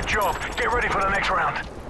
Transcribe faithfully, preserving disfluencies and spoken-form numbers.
Good job. Get ready for the next round.